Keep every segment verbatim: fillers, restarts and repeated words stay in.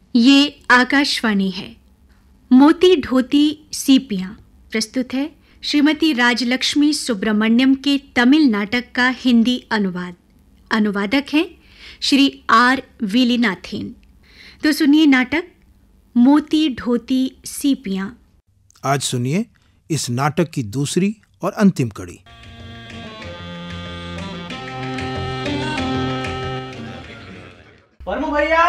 ये आकाशवाणी है। मोती ढोती सीपियां प्रस्तुत है श्रीमती राजलक्ष्मी सुब्रमण्यम के तमिल नाटक का हिंदी अनुवाद। अनुवादक हैं श्री आर विलिनाथेन। तो सुनिए नाटक मोती ढोती सीपियां। आज सुनिए इस नाटक की दूसरी और अंतिम कड़ी। परमू भैया,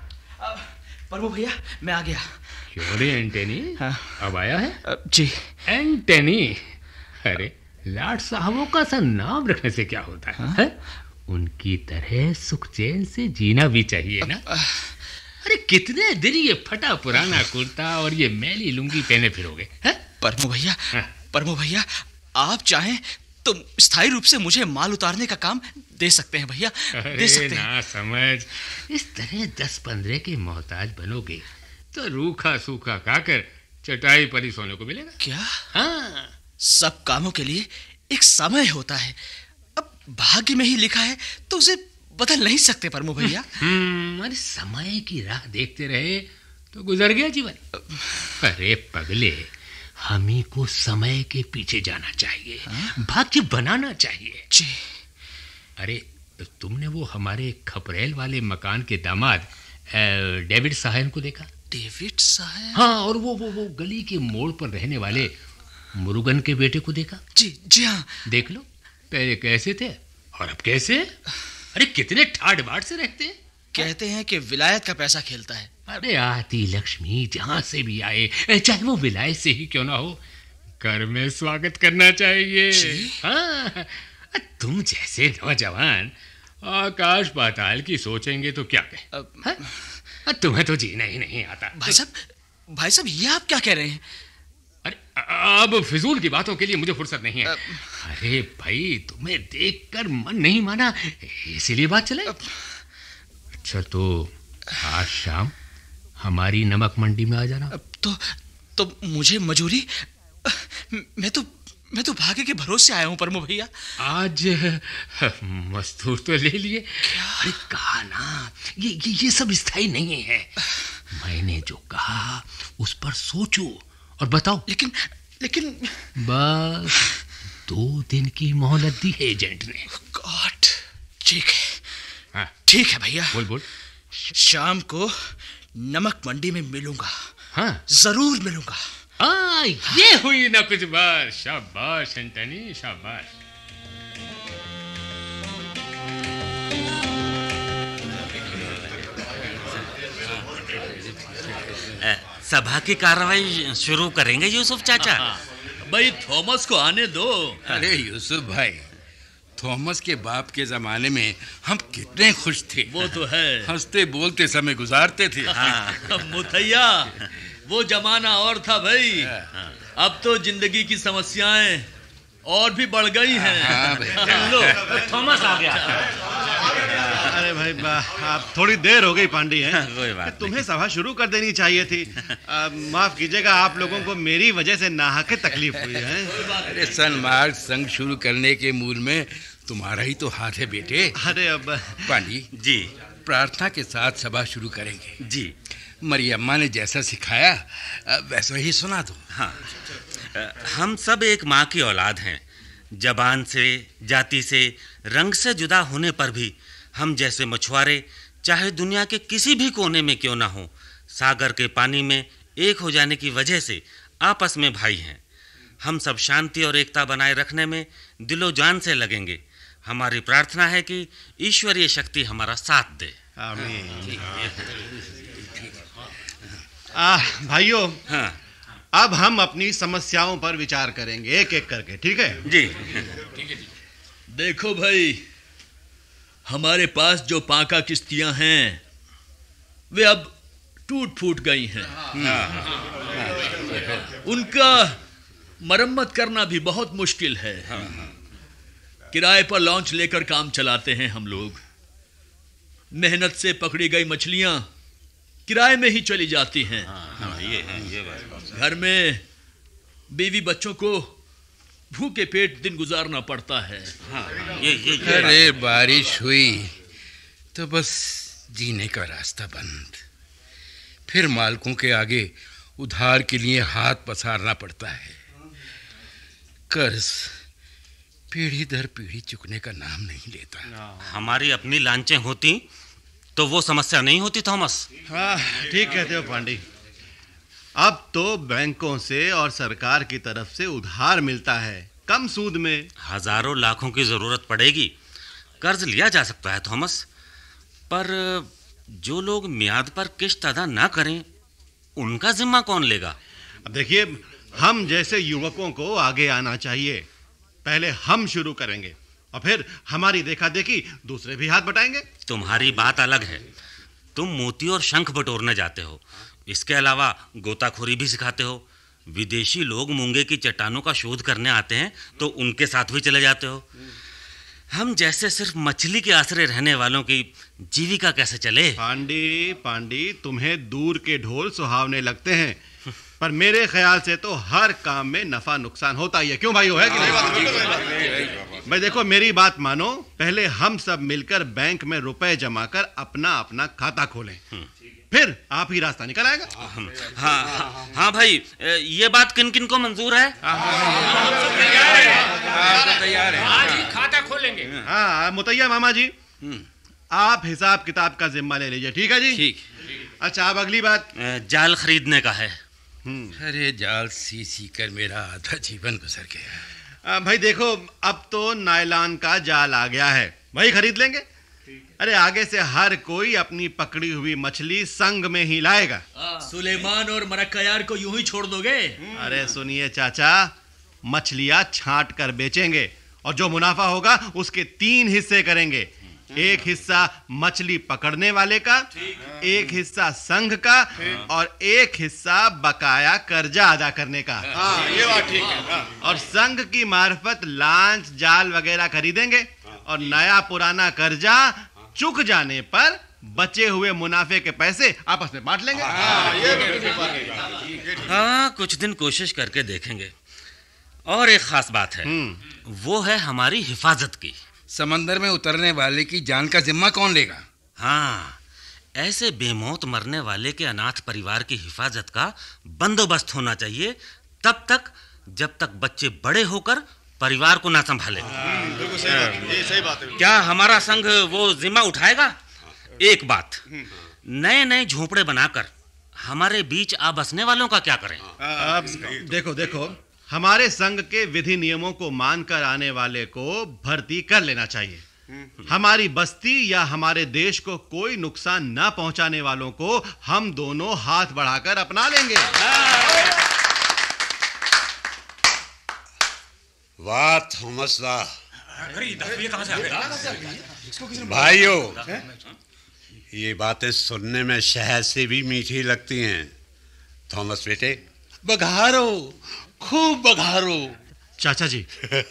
परमू भैया, मैं आ गया। क्यों रे एंटनी? हाँ। अब आया है? जी। एंटनी, अरे लाड साहबों का सा नाम रखने से क्या होता है, हाँ? है? उनकी तरह सुख चैन से जीना भी चाहिए ना। अरे कितने दिन ये फटा पुराना कुर्ता और ये मैली लुंगी पहने फिरोगे? परमू भैया, हाँ। परमू भैया, आप चाहें तो स्थायी रूप से मुझे माल उतारने का काम दे सकते हैं भैया, दे सकते हैं। ना समझ, इस तरह दस पंद्रह के मोहताज बनोगे तो रूखा सूखा खाकर चटाई पर ही सोने को मिलेगा। क्या? हाँ, सब कामों के लिए एक समय होता है। अब भाग्य में ही लिखा है तो उसे बदल नहीं सकते परमू भैया। हम्म, अरे समय की राह देखते रहे तो गुजर गया जीवन। अरे पगले, हमी को समय के पीछे जाना चाहिए, भाग्य बनाना चाहिए। जी। अरे तुमने वो हमारे खपरेल वाले मकान के दामाद डेविड साहन को देखा? डेविड साहन? हाँ, और वो वो वो गली के मोड़ पर रहने वाले मुरुगन के बेटे को देखा? जी जी हाँ। देख लो, पहले कैसे थे और अब कैसे। अरे कितने ठाट बाट से रहते हैं। कहते हैं कि विलायत का पैसा खेलता है। अरे आती लक्ष्मी जहां से भी आए, चाहे वो विलायत से ही क्यों ना हो, घर में स्वागत करना चाहिए। हाँ, तुम जैसे नौजवान आकाश पाताल की सोचेंगे तो क्या कहें। तुम्हें तो जीना ही नहीं आता। भाई साहब, भाई साहब, ये आप क्या कह रहे हैं? अरे अब फिजूल की बातों के लिए मुझे फुर्सत नहीं है। अरे भाई, तुम्हें देखकर मन नहीं माना, इसीलिए बात चले। अच्छा तो आज शाम हमारी नमक मंडी में आ जाना। तो तो मुझे मजूरी, मैं तो मैं तो भाग्य के भरोसे आया हूँ परमू भैया। आज मजदूर तो ले लिए। अरे कहा ना, ये ये ये सब स्थायी नहीं है। मैंने जो कहा उस पर सोचो और बताओ। लेकिन लेकिन बस दो दिन की मोहलत दी है एजेंट ने। गॉड, ठीक है। हाँ, ठीक है भैया। बोल बोल। शाम को नमक मंडी में मिलूंगा। हाँ, जरूर मिलूंगा। आ, ये हुई ना कुछ बात। शाबाश एंटनी, शाबाश। सभा की कार्रवाई शुरू करेंगे यूसुफ चाचा। भाई थॉमस को आने दो। अरे यूसुफ भाई, थॉमस के बाप के जमाने में हम कितने खुश थे। वो तो है, हंसते बोलते समय गुजारते थे। हाँ। मुथैया, वो जमाना और था भाई। अब तो जिंदगी की समस्याएं और भी बढ़ गई हैं। हाँ, लो, थॉमस आ गया। अरे भाई आप थोड़ी देर हो गई पांडी है। कोई बात तुम्हें सभा शुरू कर देनी चाहिए थी। आ, माफ कीजिएगा, आप लोगों को मेरी वजह से नाहक तकलीफ हुई है। अरे सन्मार्ग संघ शुरू करने के मूल में तुम्हारा ही तो हाथ है बेटे। अरे अब पांडी जी, प्रार्थना के साथ सभा शुरू करेंगे। जी मरियम्मा ने जैसा सिखाया वैसा ही सुना दो। हाँ, हम सब एक माँ की औलाद हैं। जबान से, जाति से, रंग से जुदा होने पर भी हम जैसे मछुआरे चाहे दुनिया के किसी भी कोने में क्यों ना हो, सागर के पानी में एक हो जाने की वजह से आपस में भाई हैं। हम सब शांति और एकता बनाए रखने में दिलो जान से लगेंगे। हमारी प्रार्थना है कि ईश्वरीय शक्ति हमारा साथ दे। आमीन। आ, भाइयों, हाँ अब हम अपनी समस्याओं पर विचार करेंगे एक एक करके, ठीक है? जी। देखो भाई, हमारे पास जो पाका किश्तियां हैं वे अब टूट फूट गई हैं। उनका मरम्मत करना भी बहुत मुश्किल है। किराए पर लॉन्च लेकर काम चलाते हैं हम लोग। मेहनत से पकड़ी गई मछलियां किराए में ही चली जाती हैं। हाँ, ये है, ये बात। घर में बीवी बच्चों को भूखे पेट दिन गुजारना पड़ता है। हाँ, ये ये, ये अरे बारिश हुई तो बस जीने का रास्ता बंद। फिर मालकों के आगे उधार के लिए हाथ पसारना पड़ता है। कर्ज पीढ़ी दर पीढ़ी चुकने का नाम नहीं लेता। हमारी अपनी लांचें होती तो वो समस्या नहीं होती थॉमस। हाँ, ठीक कहते हो पांडी। अब तो बैंकों से और सरकार की तरफ से उधार मिलता है, कम सूद में। हजारों लाखों की जरूरत पड़ेगी, कर्ज लिया जा सकता है थॉमस, पर जो लोग मियाद पर किश्त अदा ना करें उनका जिम्मा कौन लेगा? अब देखिए, हम जैसे युवकों को आगे आना चाहिए। पहले हम शुरू करेंगे और फिर हमारी देखा देखी दूसरे भी हाथ बटाएंगे। तुम्हारी बात अलग है, तुम मोती और शंख बटोरने जाते हो, इसके अलावा गोताखोरी भी सिखाते हो। विदेशी लोग मूंगे की चट्टानों का शोध करने आते हैं तो उनके साथ भी चले जाते हो। हम जैसे सिर्फ मछली के आसरे रहने वालों की जीविका कैसे चले? पांडी पांडी तुम्हें दूर के ढोल सुहावने लगते हैं, पर मेरे ख्याल से तो हर काम में नफा नुकसान होता ही है। क्यों भाई, हो है कि नहीं? भाई देखो, मेरी बात मानो, पहले हम सब मिलकर बैंक में रुपए जमा कर अपना अपना खाता खोलें, फिर आप ही रास्ता निकल आएगा। हाँ हाँ हाँ भाई, ये बात किन किन को मंजूर है? तैयार है, आज ही खाता खोलेंगे। हाँ मुतैया मामा जी, आप हिसाब किताब का जिम्मा ले लीजिए, ठीक है जी? ठीक। अच्छा, अब अगली बात जाल खरीदने का है। अरे जाल सी सी कर मेरा आधा जीवन गुजर गया। आ, भाई देखो, अब तो नायलॉन का जाल आ गया है, वही खरीद लेंगे। अरे आगे से हर कोई अपनी पकड़ी हुई मछली संग में ही लाएगा। सुलेमान और मरक्कायार को यूं ही छोड़ दोगे? अरे सुनिए चाचा, मछलियां छांट कर बेचेंगे और जो मुनाफा होगा उसके तीन हिस्से करेंगे। एक हिस्सा मछली पकड़ने वाले का, एक हिस्सा संघ का और एक हिस्सा बकाया कर्जा अदा करने का। हाँ, ये बात ठीक है। और संघ की मार्फत लांच जाल वगैरह खरीदेंगे और नया पुराना कर्जा चुक जाने पर बचे हुए मुनाफे के पैसे आपस में बांट लेंगे। हाँ, कुछ दिन कोशिश करके देखेंगे। और एक खास बात है, वो है हमारी हिफाजत की। समंदर में उतरने वाले की जान का जिम्मा कौन लेगा? हाँ, ऐसे बेमौत मरने वाले के अनाथ परिवार की हिफाजत का बंदोबस्त होना चाहिए, तब तक जब तक बच्चे बड़े होकर परिवार को ना संभाले। बिल्कुल सही बात है, ये सही बात है। क्या हमारा संघ वो जिम्मा उठाएगा? एक बात, नए नए झोपड़े बनाकर हमारे बीच आ बसने वालों का क्या करें? अब देखो देखो, हमारे संघ के विधि नियमों को मानकर आने वाले को भर्ती कर लेना चाहिए। हमारी बस्ती या हमारे देश को कोई नुकसान न पहुंचाने वालों को हम दोनों हाथ बढ़ाकर अपना लेंगे। वाह थॉमस वाह। भाइयों, ये बातें सुनने में शहद से भी मीठी लगती हैं। थॉमस बेटे, बघारो, खूब बघारो। चाचा जी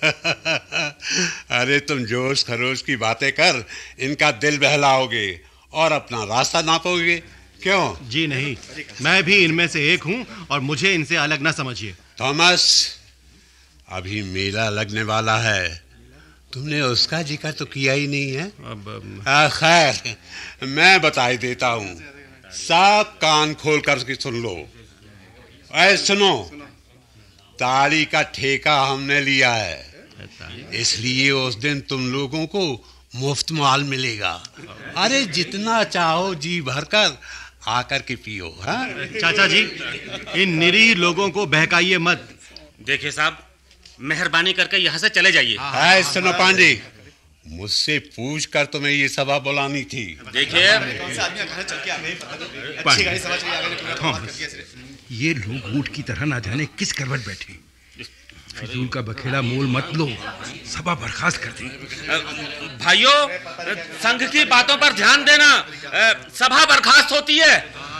अरे तुम जोश खरोश की बातें कर इनका दिल बहलाओगे और अपना रास्ता नापोगे, क्यों? जी नहीं, मैं भी इनमें से एक हूं और मुझे इनसे अलग ना समझिए। थॉमस, अभी मेला लगने वाला है, तुमने उसका जिक्र तो किया ही नहीं है। अब खैर, मैं बताई देता हूँ, सब कान खोल कर के सुन लो। ऐ सुनो, ताड़ी का ठेका हमने लिया है, इसलिए उस दिन तुम लोगों को मुफ्त माल मिलेगा। अरे जितना चाहो जी भरकर आकर के पियो। हाँ चाचा जी, इन निरीह लोगों को बहकाइए मत। देखिए साहब, मेहरबानी करके यहाँ से चले जाइए। है सुनो पांडे, मुझसे पूछ कर तुम्हें ये सभा बुलानी थी। देखिए, ये लोग ऊंट की तरह ना जाने किस करवट बैठे। फिजूल का बखेड़ा मोल मत लो, सभा बर्खास्त कर दी। भाइयों, संघ की बातों पर ध्यान देना, सभा बर्खास्त होती है।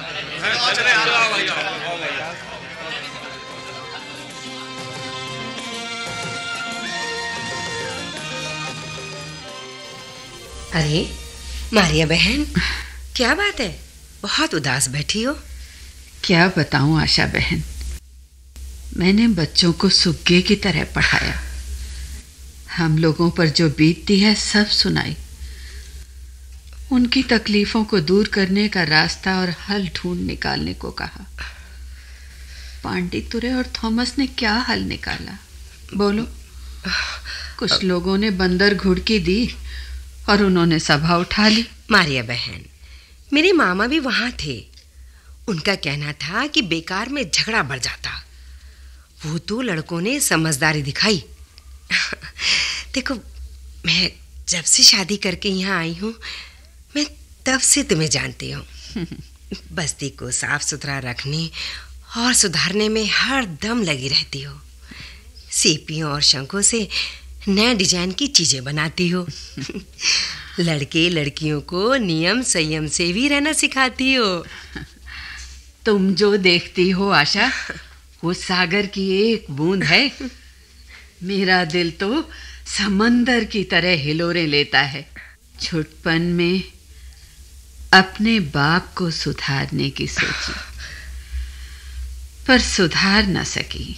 अरे मारिया बहन, क्या बात है, बहुत उदास बैठी हो? क्या बताऊं आशा बहन, मैंने बच्चों को सुग्गे की तरह पढ़ाया, हम लोगों पर जो बीतती है सब सुनाई, उनकी तकलीफों को दूर करने का रास्ता और हल ढूंढ निकालने को कहा। पांडितुरे और थॉमस ने क्या हल निकाला, बोलो? कुछ लोगों ने बंदर घुड़की दी और उन्होंने सभा उठा ली। मारिया बहन, मेरे मामा भी वहां थे। उनका कहना था कि बेकार में झगड़ा बढ़ जाता। वो तो लड़कों ने समझदारी दिखाई। देखो, मैं जब से शादी करके यहाँ आई हूँ, मैं तब से तुम्हें जानती हूँ। बस्ती को साफ सुथरा रखने और सुधारने में हर दम लगी रहती हो। सीपियों और शंखों से नए डिजाइन की चीजें बनाती हो। लड़के लड़कियों को नियम संयम से भी रहना सिखाती हो। तुम जो देखती हो आशा, वो सागर की एक बूंद है। मेरा दिल तो समंदर की तरह हिलोरे लेता है। छुटपन में अपने बाप को सुधारने की सोची, पर सुधार न सकी।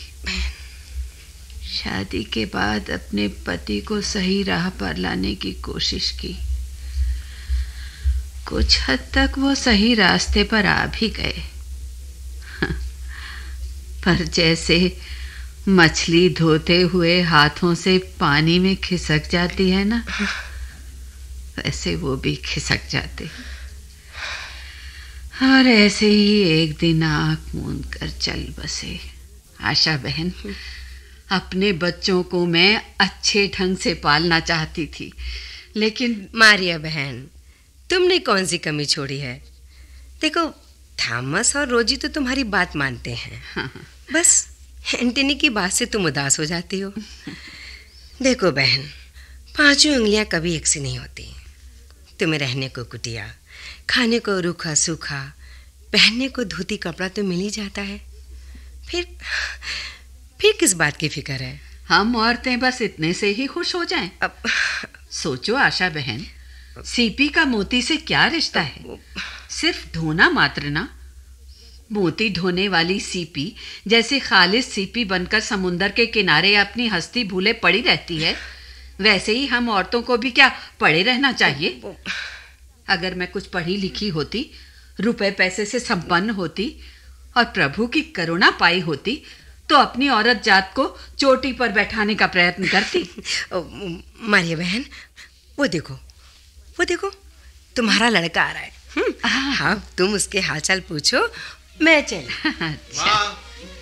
शादी के बाद अपने पति को सही राह पर लाने की कोशिश की। कुछ हद तक वो सही रास्ते पर आ भी गए, पर जैसे मछली धोते हुए हाथों से पानी में खिसक जाती है ना, वैसे वो भी खिसक जाते। और ऐसे ही एक दिन आंख मूंद कर चल बसे। आशा बहन, अपने बच्चों को मैं अच्छे ढंग से पालना चाहती थी, लेकिन मारिया बहन, तुमने कौन सी कमी छोड़ी है? देखो, थॉमस और रोजी तो तुम्हारी बात मानते हैं। हाँ। बस एंटनी की बात से तुम उदास हो जाती हो। देखो बहन, पांचों उंगलियां कभी एक सी नहीं होती। तुम्हें रहने को कुटिया, खाने को रूखा सूखा, पहनने को धोती कपड़ा तो मिल ही जाता है। फिर फिर किस बात की फिक्र है? हम औरतें बस इतने से ही खुश हो जाएं। अब सोचो आशा बहन, सीपी का मोती से क्या रिश्ता है? सिर्फ धोना मात्र ना। मोती ढोने वाली सीपी जैसे खालिस सीपी बनकर समुंदर के किनारे अपनी हस्ती भूले पड़ी रहती है, वैसे ही हम औरतों को भी क्या पड़े रहना चाहिए? अगर मैं कुछ पढ़ी लिखी होती, रुपए पैसे से संपन्न होती और प्रभु की करुणा पाई होती, तो अपनी औरत जात को चोटी पर बैठाने का प्रयत्न करती। मारिया बहन, वो देखो, वो देखो, तुम्हारा लड़का आ रहा है। हाँ, तुम उसके हालचाल पूछो, मैं चल। अच्छा।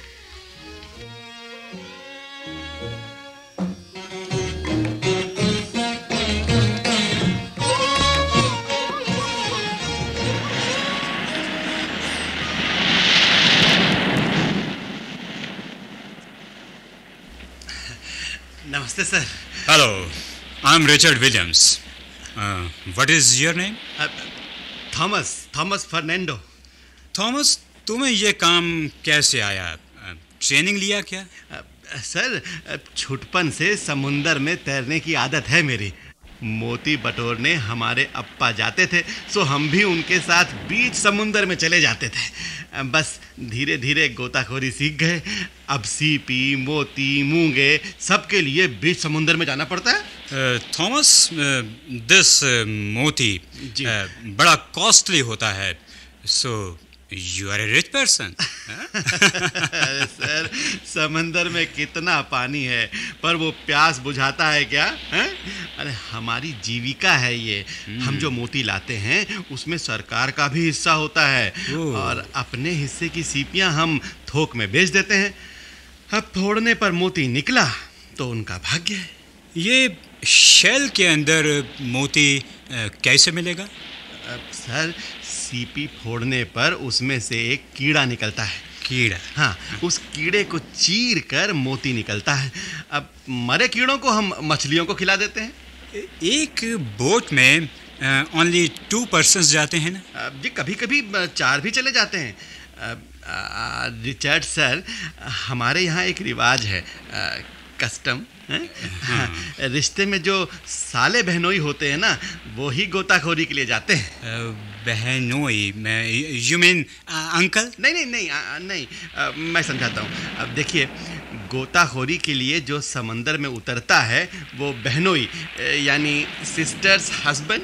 नमस्ते sir. Hello, I am Richard Williams. What is your name? Thomas, Thomas Fernando. Thomas, तुम्हें ये काम कैसे आया? ट्रेनिंग लिया क्या? सर, छुटपन से समुंदर में तैरने की आदत है मेरी। मोती बटोरने हमारे अप्पा जाते थे, सो हम भी उनके साथ बीच समुंदर में चले जाते थे। बस धीरे धीरे गोताखोरी सीख गए। अब सीपी, मोती, मूंगे सबके लिए बीच समुंदर में जाना पड़ता है। थॉमस, दिस मोती बड़ा कॉस्टली होता है, so you are a rich person. Sir, समंदर में कितना पानी है, पर वो प्यास बुझाता है क्या? है? अरे हमारी जीविका है ये। हम जो मोती लाते हैं उसमें सरकार का भी हिस्सा होता है, और अपने हिस्से की सीपियां हम थोक में बेच देते हैं। अब फोड़ने पर मोती निकला तो उनका भाग्य है। ये शेल के अंदर मोती कैसे मिलेगा? सर, सीपी फोड़ने पर उसमें से एक कीड़ा निकलता है। कीड़ा? हाँ, उस कीड़े को चीर कर मोती निकलता है। अब मरे कीड़ों को हम मछलियों को खिला देते हैं। एक बोट में ओनली टू पर्सन्स जाते हैं ना? जी, कभी कभी चार भी चले जाते हैं। रिचर्ड सर, हमारे यहाँ एक रिवाज है, कस्टम। हाँ। रिश्ते में जो साले बहनोई होते हैं ना, वो ही गोताखोरी के लिए जाते हैं। बहनोई? You mean uncle? नहीं नहीं नहीं आ, नहीं आ, मैं समझाता हूँ। अब देखिए, गोताखोरी के लिए जो समंदर में उतरता है वो बहनोई यानी सिस्टर्स हस्बैंड,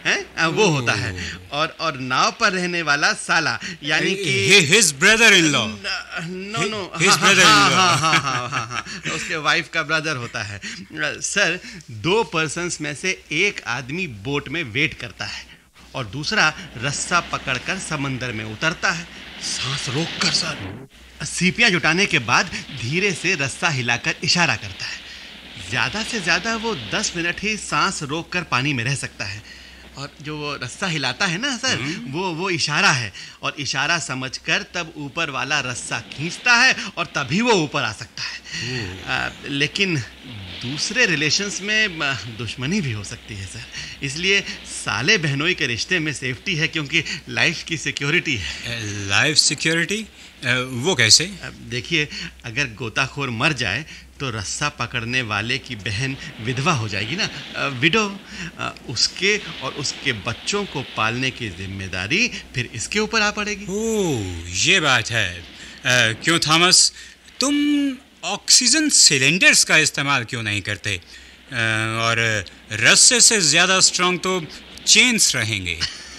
हैं, वो होता है। और और नाव पर रहने वाला साला, यानी कि his brother in law. No no his brother in law. हाँ हाँ हाँ हाँ हाँ, उसके वाइफ का ब्रदर होता है। सर, दो पर्सन्स में से एक आदमी बोट में वेट करता है और दूसरा रस्सा पकड़कर समंदर में उतरता है, सांस रोककर। सर, सीपियां जुटाने के बाद धीरे से रस्सा हिलाकर इशारा करता है। ज्यादा से ज्यादा वो दस मिनट ही सांस रोककर पानी में रह सकता है। और जो वो रस्सा हिलाता है ना सर, वो वो इशारा है, और इशारा समझकर तब ऊपर वाला रस्सा खींचता है और तभी वो ऊपर आ सकता है। आ, लेकिन दूसरे रिलेशंस में दुश्मनी भी हो सकती है सर, इसलिए साले बहनोई के रिश्ते में सेफ्टी है, क्योंकि लाइफ की सिक्योरिटी है। Life security? वो कैसे? देखिए, अगर गोताखोर मर जाए तो रस्सा पकड़ने वाले की बहन विधवा हो जाएगी ना, विडो। उसके और उसके बच्चों को पालने की जिम्मेदारी फिर इसके ऊपर आ पड़ेगी। ओह, ये बात है। आ, क्यों थॉमस, तुम ऑक्सीजन सिलेंडर्स का इस्तेमाल क्यों नहीं करते? आ, और रस्से से ज़्यादा स्ट्रॉन्ग तो चेन्स रहेंगे।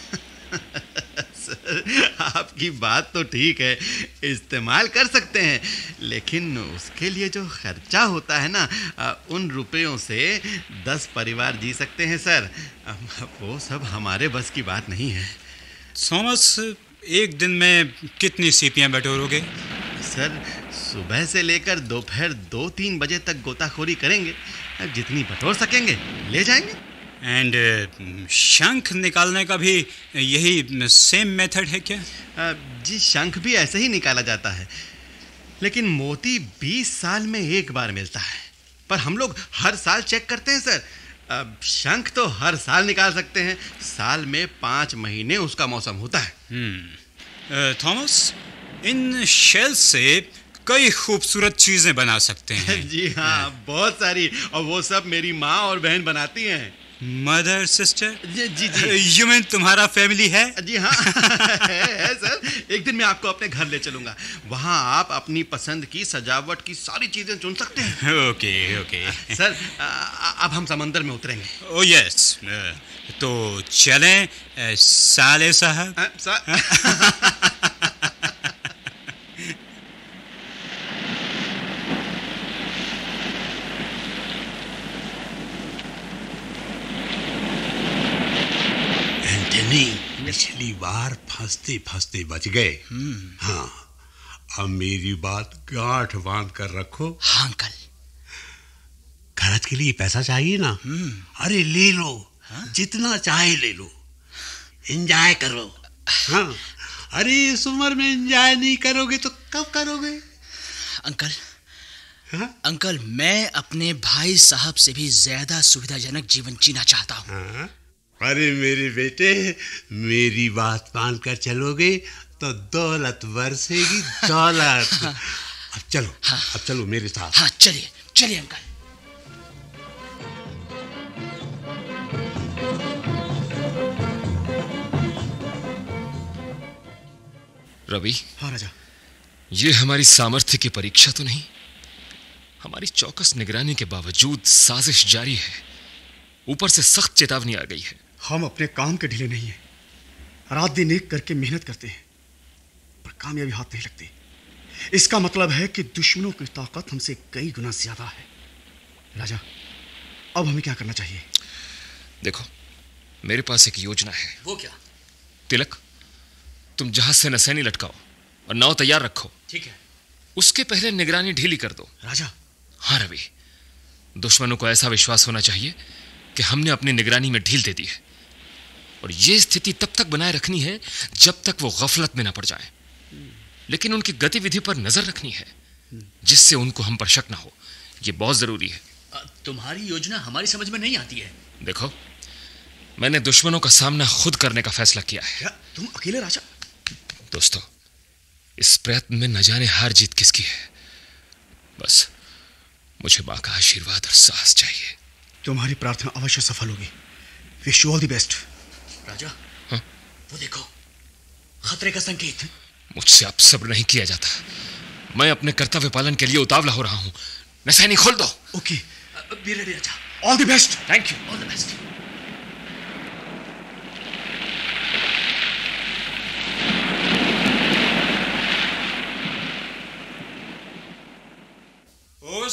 सर, आपकी बात तो ठीक है, इस्तेमाल कर सकते हैं, लेकिन उसके लिए जो खर्चा होता है ना, उन रुपयों से दस परिवार जी सकते हैं सर। वो सब हमारे बस की बात नहीं है। थॉमस, एक दिन में कितनी सीपियां बटोरोगे? सर, सुबह से लेकर दोपहर दो तीन बजे तक गोताखोरी करेंगे, जितनी बटोर सकेंगे ले जाएंगे। एंड uh, शंख निकालने का भी यही सेम मेथड है क्या? जी, शंख भी ऐसे ही निकाला जाता है, लेकिन मोती बीस साल में एक बार मिलता है, पर हम लोग हर साल चेक करते हैं सर। अब शंख तो हर साल निकाल सकते हैं, साल में पाँच महीने उसका मौसम होता है। थॉमस, इन शेल से कई खूबसूरत चीजें बना सकते हैं। जी हाँ, बहुत सारी, और वो सब मेरी माँ और बहन बनाती हैं। Mother sister? जी जी जी। यू मीन तुम्हारा फैमिली है? जी हाँ है, है सर। एक दिन मैं आपको अपने घर ले चलूंगा, वहाँ आप अपनी पसंद की सजावट की सारी चीजें चुन सकते हैं। ओके ओके सर, अब हम समंदर में उतरेंगे। ओ यस, तो चलें साले साहब। पिछली बार फंसते फंसते बच गए। हाँ, अब मेरी बात गांठ बांध कर रखो। हाँ अंकल। खर्च के लिए पैसा चाहिए ना? अरे ले लो, हाँ? जितना चाहे ले लो, एंजॉय करो। हाँ, अरे इस उम्र में एंजॉय नहीं करोगे तो कब करोगे? अंकल, हाँ? अंकल, मैं अपने भाई साहब से भी ज्यादा सुविधाजनक जीवन जीना चाहता हूँ। हाँ? अरे मेरे बेटे, मेरी बात मान कर चलोगे तो दौलत बरसेगी, दौलत। हाँ। अब चलो, हाँ। अब चलो मेरे साथ। हाँ, चलिए चलिए अंकल। रवि। हाँ राजा। ये हमारी सामर्थ्य की परीक्षा तो नहीं? हमारी चौकस निगरानी के बावजूद साजिश जारी है, ऊपर से सख्त चेतावनी आ गई है। हम अपने काम के ढीले नहीं हैं, रात दिन एक करके मेहनत करते हैं, पर कामयाबी हाथ नहीं लगती। इसका मतलब है कि दुश्मनों की ताकत हमसे कई गुना ज्यादा है। राजा, अब हमें क्या करना चाहिए? देखो, मेरे पास एक योजना है। वो क्या? तिलक, तुम जहाज से नसैनी लटकाओ और नाव तैयार रखो। ठीक है। उसके पहले निगरानी ढीली कर दो। राजा। हाँ रवि, दुश्मनों को ऐसा विश्वास होना चाहिए कि हमने अपनी निगरानी में ढील दे दी है, और यह स्थिति तब तक बनाए रखनी है जब तक वो गफलत में ना पड़ जाए। लेकिन उनकी गतिविधि पर नजर रखनी है, जिससे उनको हम पर शक ना हो। यह बहुत जरूरी है। तुम्हारी योजना हमारी समझ में नहीं आती है। देखो, मैंने दुश्मनों का सामना खुद करने का फैसला किया है। क्या तुम अकेले राजा? दोस्तों, इस प्रयत्न में न जाने हार जीत किसकी है, बस मुझे मां का आशीर्वाद और साहस चाहिए। तुम्हारी प्रार्थना अवश्य सफल होगी। Wish you all the best. Raja, हाँ? वो देखो, खतरे का संकेत। मुझसे अब सब्र नहीं किया जाता। मैं अपने कर्तव्य पालन के लिए उतावला हो रहा हूं। नसैनी खोल दो। Okay, be ready Raja. All the best. Thank you. All the best.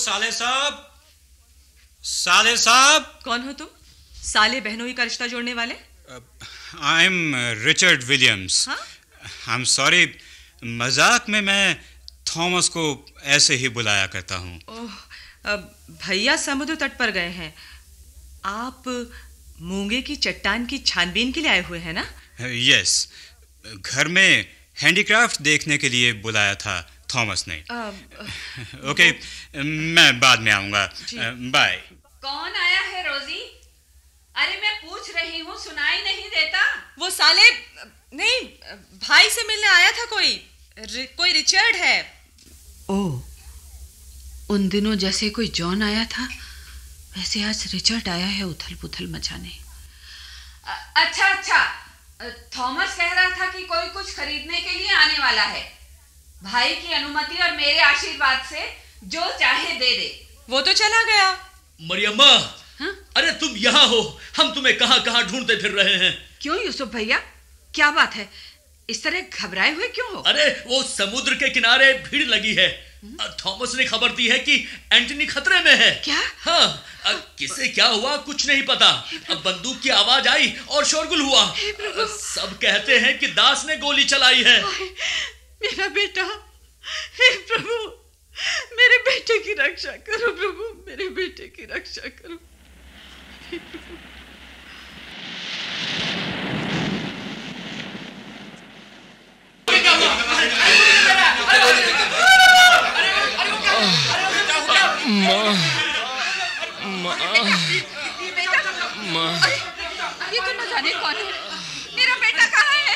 साले साहब, साले साहब। कौन हो तुम? साले बहनोई का रिश्ता जोड़ने वाले? I am Richard Williams. I am sorry, मजाक में मैं थॉमस को ऐसे ही बुलाया करता हूँ। ओह, भैया समुद्र तट पर गए हैं। आप मूंगे की चट्टान की छानबीन के लिए आए हुए हैं ना? यस, घर में हैंडीक्राफ्ट देखने के लिए बुलाया था थॉमस ने। ओके, मैं बाद में आऊंगा। बाय। कौन आया है रोजी? अरे मैं पूछ रही हूँ, सुनाई नहीं देता? वो साले नहीं, भाई से मिलने आया था कोई। रि, कोई रिचर्ड है। ओह, उन दिनों जैसे कोई जॉन आया था वैसे आज रिचर्ड आया है उथल पुथल मचाने। अच्छा अच्छा, थॉमस कह रहा था कि कोई कुछ खरीदने के लिए आने वाला है। भाई की अनुमति और मेरे आशीर्वाद से जो चाहे दे दे। वो तो चला गया। मरियम्मा, अरे तुम यहाँ हो, हम तुम्हें कहाँ कहाँ ढूंढते फिर रहे हैं। क्यों यूसुफ भैया, क्या बात है? इस तरह घबराए हुए क्यों हो? अरे वो समुद्र के किनारे भीड़ लगी है। थॉमस ने खबर दी है कि एंटनी खतरे में है। क्या? हाँ, किसे क्या हुआ कुछ नहीं पता। अब बंदूक की आवाज आई और शोरगुल हुआ। सब कहते हैं कि दास ने गोली चलाई है। मेरा बेटा, हे प्रभु, मेरे बेटे की रक्षा करो प्रभु, मेरे बेटे की रक्षा करो। माँ, माँ, माँ, ये तो न जाने कौन है। मेरा बेटा कहाँ है?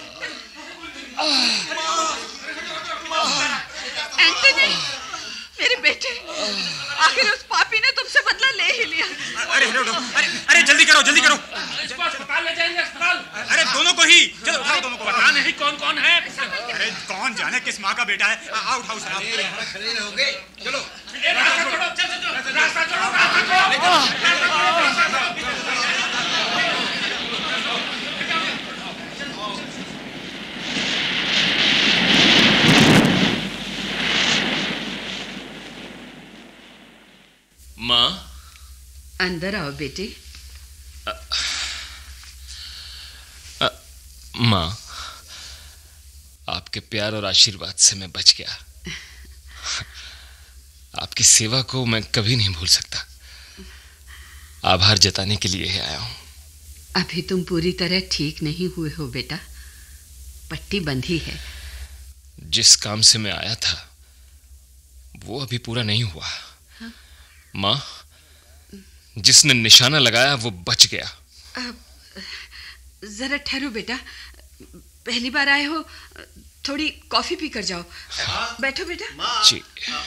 एंटनी, मेरे बेटे, आखिर उस पापी ने तुमसे बदला ले ही लिया। अरे अरे अरे जल्दी करो, जल्दी करो। इसको अस्पताल ले जाएंगे, अस्पताल। अरे दोनों को ही, चलो उठाओ दोनों को। पता नहीं कौन कौन है। अरे कौन जाने किस माँ का बेटा है। आओ उठाओ सर। खड़े रहोगे? चलो रास्ता छोड़ो, चल चल चल, रास्ता छोड़ो, रास्ता माँ, अंदर आओ बेटे। माँ, आपके प्यार और आशीर्वाद से मैं बच गया। आपकी सेवा को मैं कभी नहीं भूल सकता। आभार जताने के लिए ही आया हूं। अभी तुम पूरी तरह ठीक नहीं हुए हो बेटा, पट्टी बंधी है। जिस काम से मैं आया था वो अभी पूरा नहीं हुआ। हाँ? माँ, जिसने निशाना लगाया वो बच गया। जरा ठहरो बेटा, पहली बार आए हो, थोड़ी कॉफी पी कर जाओ। बैठो बेटा। जी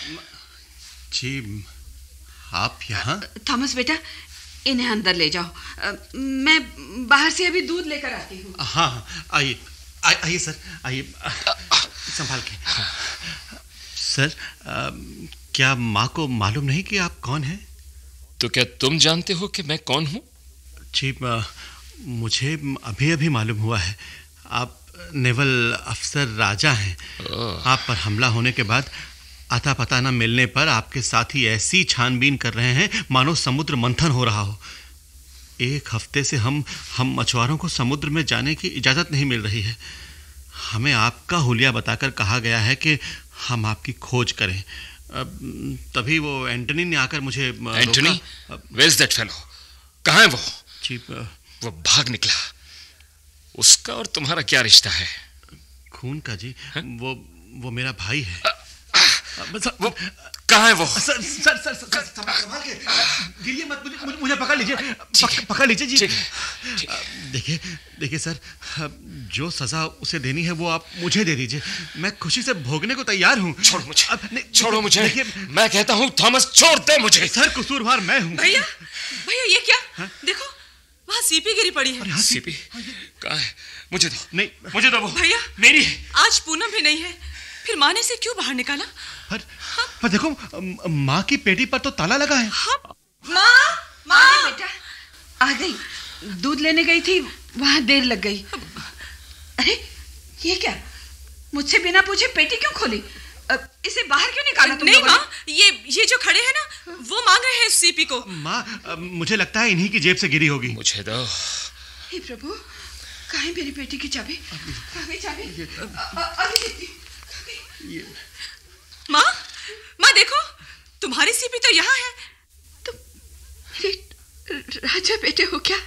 जी, आप यहाँ? थॉमस बेटा, इन्हें अंदर ले जाओ, मैं बाहर से अभी दूध लेकर आती हूँ। हाँ, आइए आइए सर, आइए संभाल के। सर, आ, क्या माँ को मालूम नहीं कि आप कौन हैं? तो क्या तुम जानते हो कि मैं कौन हूँ? जी, मुझे अभी अभी मालूम हुआ है। आप नेवल अफसर राजा हैं। आप पर हमला होने के बाद आता पता न मिलने पर आपके साथी ऐसी छानबीन कर रहे हैं मानो समुद्र मंथन हो रहा हो। एक हफ्ते से हम हम मछुआरों को समुद्र में जाने की इजाज़त नहीं मिल रही है। हमें आपका हुलिया बताकर कहा गया है कि हम आपकी खोज करें। तभी वो एंटनी ने आकर मुझे Antony? Where is that fellow? कहाँ है वो? जी, वो भाग निकला। उसका और तुम्हारा क्या रिश्ता है? खून का जी। है? वो वो मेरा भाई है। आ, आ, वो कहाँ है वो? सर सर सर सर संभाल के गिरिए मत, मुझे मुझे पकड़ लीजिए, पक, पकड़ लीजिए जी। देखिए देखिए सर, जो सजा उसे देनी है वो आप मुझे दे दीजिए। मैं खुशी से भोगने को तैयार हूँ। छोड़ मुझे, छोड़ो मुझे। देखिए, मैं कहता हूँ थॉमस, छोड़ दे मुझे। सर, कसूरवार मैं हूँ। भैया भैया ये क्या? हा? देखो वहाँ सीपी गिरी पड़ी है। सीपी कहाँ है? मुझे दो। नहीं, मुझे दो। वो भैया मेरी है। आज पूनम भी नहीं है, फिर माँ ने इसे क्यों बाहर निकाला? पर, हाँ? पर देखो, माँ की पेटी पर तो ताला लगा है। हाँ? माँ, माँ बेटा आ गई। दूध लेने गई थी, वहां देर लग गई। अरे ये क्या, मुझसे बिना पूछे पेटी क्यों खोली? इसे बाहर क्यों निकाला तुम? नहीं माँ, ये ये जो खड़े हैं ना, वो मांग रहे हैं सीपी को। माँ, मुझे लगता है इन्हीं की जेब से गिरी होगी। मुझे दो। हे प्रभु, कहाँ है मेरी बेटी की चाबी? कहाँ गई चाबी? अरे ये माँ, माँ देखो, तुम्हारी सीपी तो यहाँ है। तुम मेरे राजा बेटे हो क्या?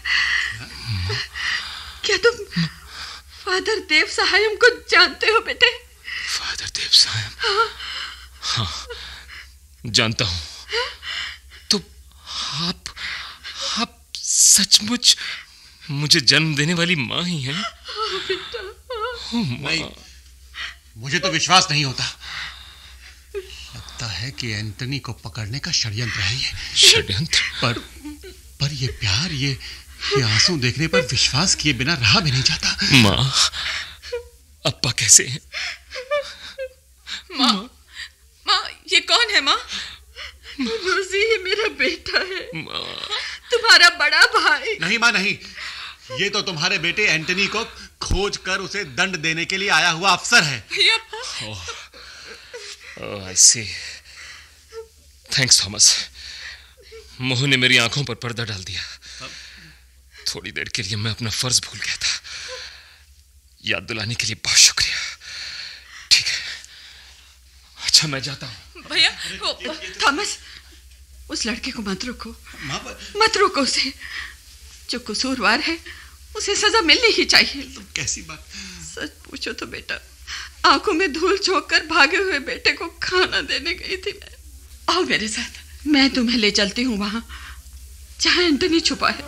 क्या तुम फादर देव सहायम को जानते हो बेटे? फादर देव सहायम? हाँ, हाँ जानता हूँ। तो आप आप सचमुच मुझे जन्म देने वाली माँ ही हैं? नहीं, मुझे तो विश्वास नहीं होता। लगता है कि एंटनी को पकड़ने का षड्यंत्र है ये। षड्यंत्र? पर पर ये प्यार, ये ये आंसू देखने पर विश्वास किए बिना रहा भी नहीं जाता। माँ, अप्पा कैसे हैं? माँ, माँ ये कौन है माँ? रोजी ही मेरा बेटा है, तुम्हारा बड़ा भाई। नहीं माँ नहीं, ये तो तुम्हारे बेटे एंटनी को खोज कर उसे दंड देने के लिए आया हुआ अफसर है। ओह, ओह आई सी। थैंक्स थॉमस, मोह ने मेरी आंखों पर पर्दा डाल दिया। थोड़ी देर के लिए मैं अपना फर्ज भूल गया था। याद दिलाने के लिए बहुत शुक्रिया। ठीक है, अच्छा मैं जाता हूँ। भैया, थॉमस, उस लड़के को मत रोको, मत रोको उसे। जो कसूरवार है उसे सजा मिलनी ही चाहिए। तुम कैसी बात? सच पूछो तो बेटा, आंखों में धूल झोंक कर भागे हुए बेटे को खाना देने गई थी मैं। आओ मेरे साथ, मैं तुम्हें ले चलती हूँ वहां जहां एंटनी छुपा है।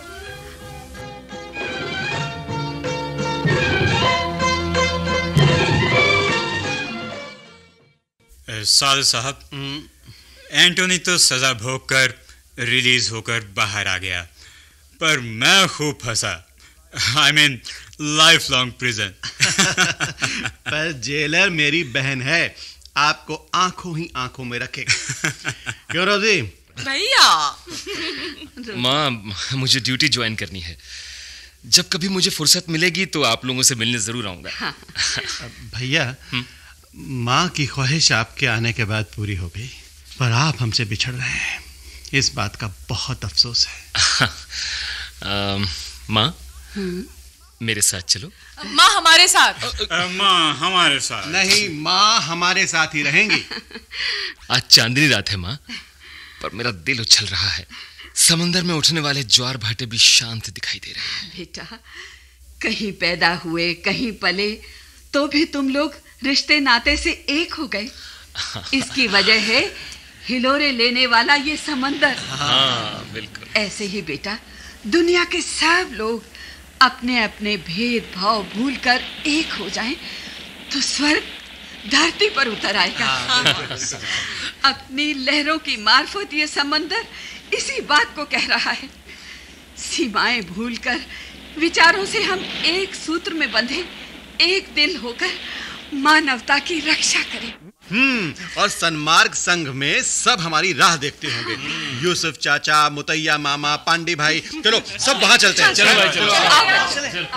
साद साहब, एंटोनी तो सजा भोग कर रिलीज होकर बाहर आ गया, पर मैं खूब फंसा। I mean life long prison. पर जेलर मेरी बहन है, आपको आंखों ही आंखों में रखेगा। क्यों रोजी? भैया। माँ, मुझे ड्यूटी ज्वाइन करनी है। जब कभी मुझे फुर्सत मिलेगी तो आप लोगों से मिलने जरूर आऊंगा। हाँ। भैया, माँ की ख्वाहिश आपके आने के बाद पूरी हो गई, पर आप हमसे बिछड़ रहे हैं, इस बात का बहुत अफसोस है। माँ, मेरे साथ चलो। माँ हमारे साथ। माँ हमारे साथ नहीं, माँ हमारे साथ ही रहेंगी। आज चांदनी रात है माँ, पर मेरा दिल उछल रहा है। समंदर में उठने वाले ज्वार भाटे भी शांत दिखाई दे रहे हैं। बेटा, कहीं पैदा हुए कहीं पले, तो भी तुम लोग रिश्ते नाते से एक हो गए। इसकी वजह है हिलोरे लेने वाला ये समंदर। हाँ, बिल्कुल। ऐसे ही बेटा, दुनिया के सब लोग अपने अपने भेदभाव भूलकर एक हो जाएं, तो स्वर्ग धरती पर उतर आएगा। अपनी लहरों की मार्फत ये समंदर इसी बात को कह रहा है। सीमाएं भूलकर विचारों से हम एक सूत्र में बंधे, एक दिल होकर मानवता की रक्षा करें। हम्म और सन्मार्ग संघ में सब हमारी राह देखते होंगे। यूसुफ चाचा, मुतैया मामा, पांडे भाई, चलो सब वहां चलते हैं। चलो भाई, चलो, चलो, चलो।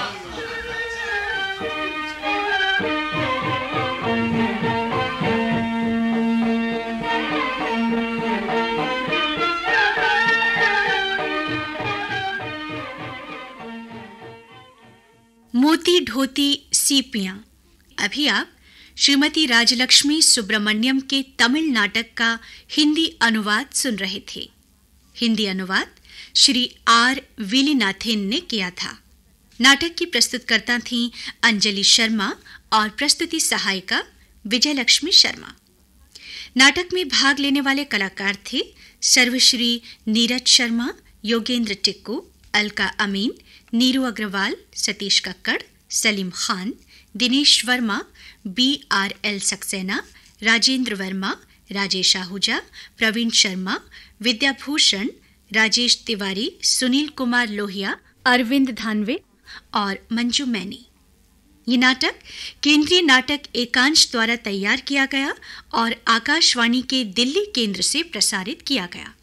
मोती ढोती सीपियां। अभी आप श्रीमती राजलक्ष्मी सुब्रमण्यम के तमिल नाटक का हिंदी अनुवाद सुन रहे थे। हिंदी अनुवाद श्री आर विलिनाथन ने किया था। नाटक की प्रस्तुतकर्ता थीं अंजलि शर्मा और प्रस्तुति सहायिका विजयलक्ष्मी शर्मा। नाटक में भाग लेने वाले कलाकार थे Sarvashri Neeraj Sharma, Yogendra Tikku, Alka Amin, Neeru Agarwal, Satish Kakkar, Salim Khan, Dinesh Verma, B R L Saxena, Rajendra Verma, Rajesh Ahuja, Praveen Sharma, Vidyabhushan, Rajesh Tiwari, Sunil Kumar Lohia, Arvind Dhanve और मंजू मैनी। ये नाटक केंद्रीय नाटक एकांश द्वारा तैयार किया गया और आकाशवाणी के दिल्ली केंद्र से प्रसारित किया गया।